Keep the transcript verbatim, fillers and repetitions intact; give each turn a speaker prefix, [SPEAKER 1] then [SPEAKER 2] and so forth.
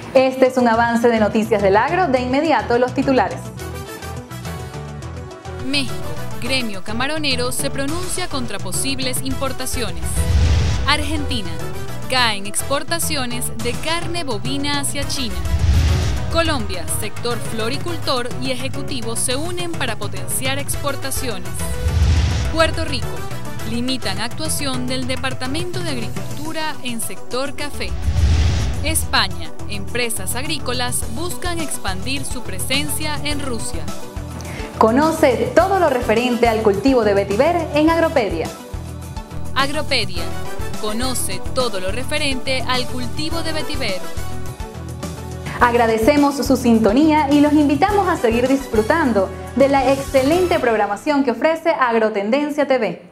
[SPEAKER 1] Este es un avance de Noticias del Agro. De inmediato, los titulares.
[SPEAKER 2] México, gremio camaronero se pronuncia contra posibles importaciones. Argentina, caen exportaciones de carne bovina hacia China. Colombia, sector floricultor y ejecutivo se unen para potenciar exportaciones. Puerto Rico, limitan actuación del Departamento de Agricultura en sector café. España, empresas agrícolas buscan expandir su presencia en Rusia.
[SPEAKER 1] Conoce todo lo referente al cultivo de vetiver en Agropedia.
[SPEAKER 2] Agropedia, conoce todo lo referente al cultivo de vetiver.
[SPEAKER 1] Agradecemos su sintonía y los invitamos a seguir disfrutando de la excelente programación que ofrece Agrotendencia T V.